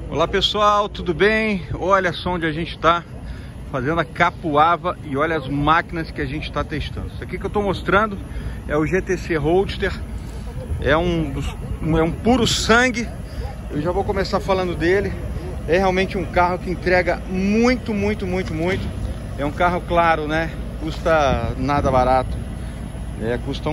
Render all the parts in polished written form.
Olá pessoal, tudo bem? Olha só onde a gente está fazendo a Capuava e olha as máquinas que a gente está testando. Isso aqui que eu estou mostrando é o GTC Roadster, é um puro sangue. Eu já vou começar falando dele. É realmente um carro que entrega muito. É um carro, claro, né? Custa nada barato. Custa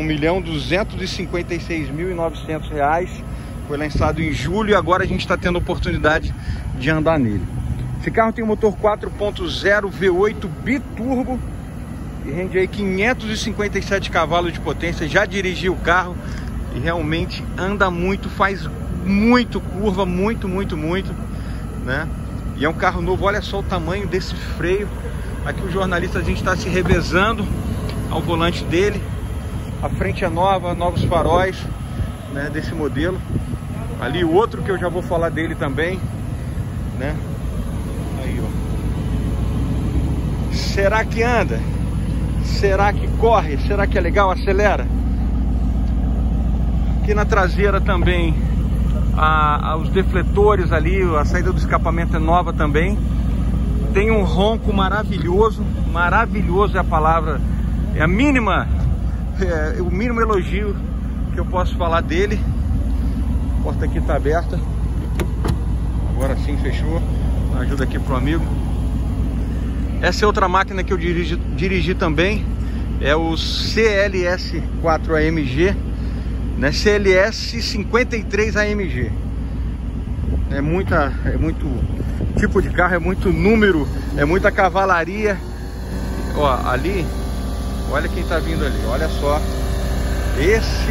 R$1.256.900. Foi lançado em julho e agora a gente está tendo a oportunidade de andar nele. Esse carro tem um motor 4.0 V8 biturbo e rende aí 557 cavalos de potência. Já dirigi o carro e realmente anda muito, faz muito curva, muito, né? E é um carro novo. Olha só o tamanho desse freio. Aqui o jornalista, a gente está se revezando ao volante dele. A frente é nova, novos faróis, né, desse modelo. Ali o outro que eu já vou falar dele também, né? Aí, ó. Será que anda? Será que corre? Será que é legal? Acelera? Aqui na traseira também os defletores ali, a saída do escapamento é nova também. Tem um ronco maravilhoso. Maravilhoso é a palavra, é o mínimo elogio que eu posso falar dele. A porta aqui está aberta. Agora sim fechou. Ajuda aqui pro amigo. Essa é outra máquina que eu dirigi também. É o CLS 4 AMG, né? CLS 53 AMG. É muito tipo de carro, é muito número, é muita cavalaria. Ó, ali, olha quem tá vindo ali, olha só. Esse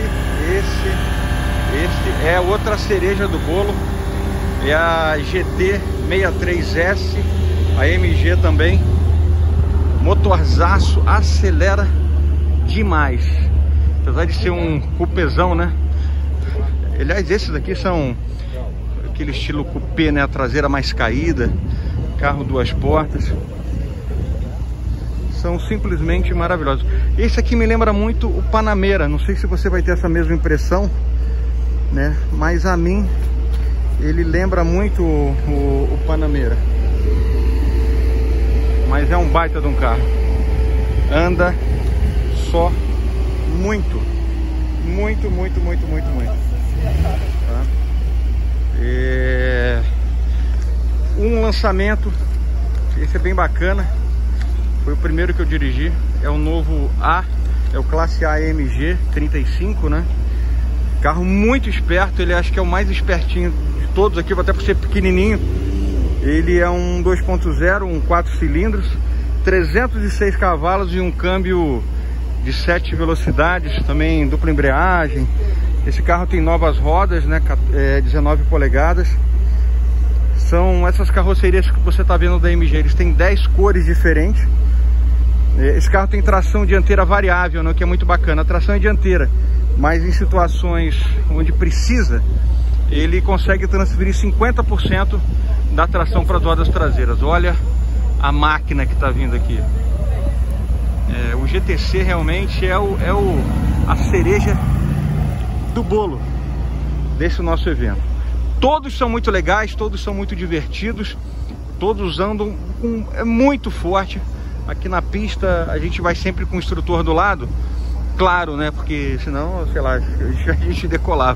é outra cereja do bolo. É a GT63S AMG também. Motorzaço, acelera demais. Apesar de ser um cupezão, né? Aliás, esses daqui são aquele estilo cupê, né? A traseira mais caída, carro duas portas. São simplesmente maravilhosos. Esse aqui me lembra muito o Panamera. Não sei se você vai ter essa mesma impressão, né? Mas a mim ele lembra muito o Panamera. Mas é um baita de um carro. Anda só muito. Tá? Um lançamento, esse é bem bacana. Foi o primeiro que eu dirigi. É o novo A, é o Classe A AMG 35, né? Carro muito esperto, ele acho que é o mais espertinho de todos aqui, até por ser pequenininho. Ele é um 2.0, um 4 cilindros, 306 cavalos e um câmbio de 7 velocidades, também dupla embreagem. Esse carro tem novas rodas, né? 19 polegadas. São essas carrocerias que você está vendo da AMG, eles têm 10 cores diferentes. Esse carro tem tração dianteira variável, né, que é muito bacana. A tração é dianteira, mas em situações onde precisa, ele consegue transferir 50% da tração para as rodas traseiras. Olha a máquina que está vindo aqui. O GTC realmente é a cereja do bolo desse nosso evento. Todos são muito legais, todos são muito divertidos, todos andam muito forte. Aqui na pista a gente vai sempre com o instrutor do lado, claro, né? Porque senão, sei lá, a gente decolava.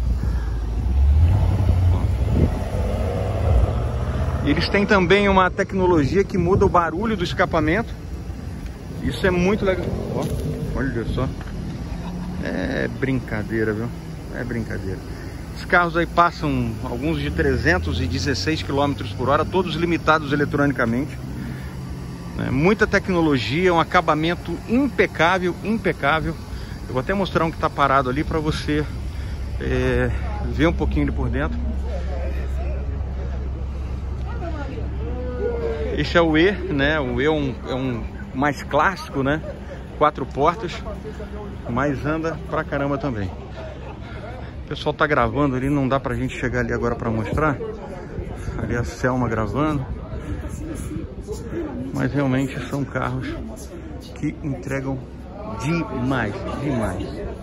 Eles têm também uma tecnologia que muda o barulho do escapamento. Isso é muito legal. Ó, olha só. É brincadeira, viu? É brincadeira. Os carros aí passam alguns de 316 km por hora, todos limitados eletronicamente. Muita tecnologia, um acabamento impecável. Eu vou até mostrar um que está parado ali para você ver um pouquinho ali por dentro. Esse é o E, né? O E é um mais clássico, né? 4 portas, mas anda pra caramba também. O pessoal tá gravando ali, não dá pra gente chegar ali agora para mostrar. Ali a Selma gravando. Mas realmente são carros que entregam demais.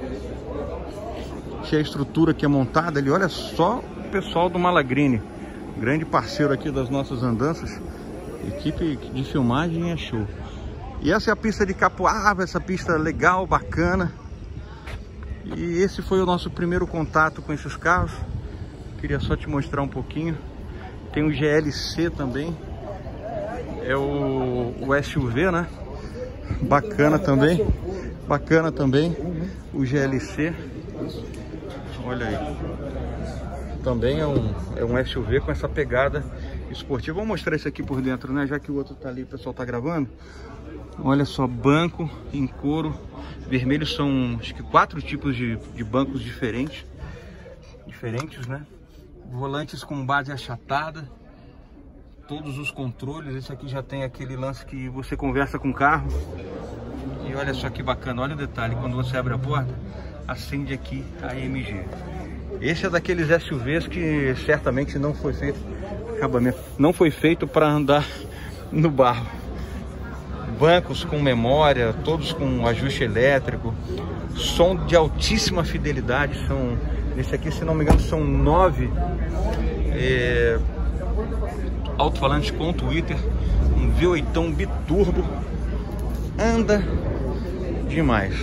Aqui é a estrutura que é montada ali, olha só o pessoal do Malagrini. grande parceiro aqui das nossas andanças. Equipe de filmagem é show. E essa é a pista de Capuava, essa pista legal, bacana. E esse foi o nosso primeiro contato com esses carros. Queria só te mostrar um pouquinho. Tem o GLC também. É o SUV, né? Bacana também. Bacana também. O GLC. Olha aí. Também é um SUV com essa pegada esportiva. Vou mostrar esse aqui por dentro, né? Já que o outro tá ali, o pessoal tá gravando. Olha só, banco em couro vermelho. São acho que 4 tipos de bancos diferentes, né? Volantes com base achatada. Todos os controles. Esse aqui já tem aquele lance que você conversa com o carro. E olha só que bacana, olha o detalhe. Quando você abre a porta, acende aqui a AMG. Esse é daqueles SUVs que certamente não foi feito acabamento, não foi feito para andar no barro. Bancos com memória, todos com ajuste elétrico, som de altíssima fidelidade. Esse aqui, se não me engano, são 9 alto-falantes com Twitter, um V8 biturbo, anda demais,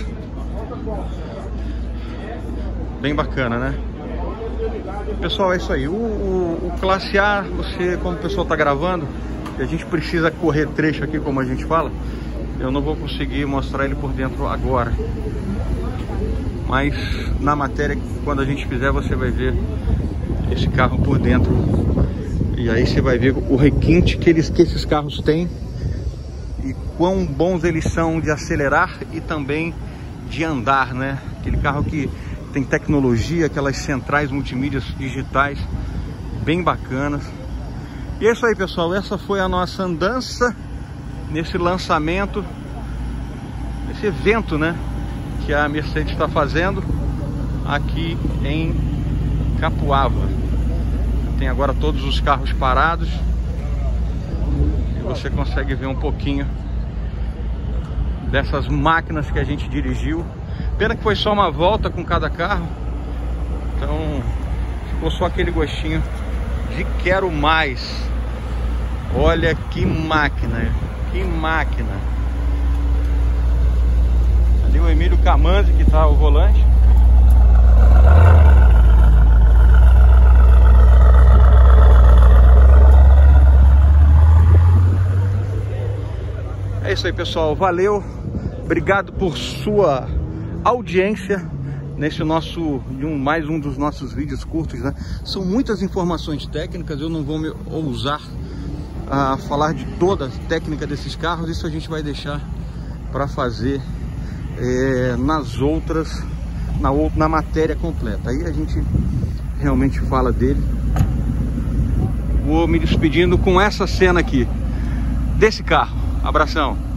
bem bacana, né? Pessoal, é isso aí. O Classe A, você, como o pessoal tá gravando, a gente precisa correr trecho aqui, como a gente fala, eu não vou conseguir mostrar ele por dentro agora, mas na matéria, quando a gente fizer, você vai ver esse carro por dentro. E aí você vai ver o requinte que esses carros têm e quão bons eles são de acelerar e também de andar, né? Aquele carro que tem tecnologia, aquelas centrais multimídias digitais bem bacanas. E é isso aí, pessoal. Essa foi a nossa andança nesse lançamento, esse evento, né, que a Mercedes está fazendo aqui em Capuava. Tem agora todos os carros parados e você consegue ver um pouquinho dessas máquinas que a gente dirigiu. Pena que foi só uma volta com cada carro, então ficou só aquele gostinho de quero mais. Olha que máquina, que máquina. Ali o Emílio Camanzi que tá ao volante. É isso aí, pessoal, valeu, obrigado por sua audiência nesse mais um dos nossos vídeos curtos, né? São muitas informações técnicas, eu não vou me ousar a falar de toda a técnica desses carros. Isso a gente vai deixar para fazer na matéria completa. Aí a gente realmente fala dele. Vou me despedindo com essa cena aqui desse carro. Abração.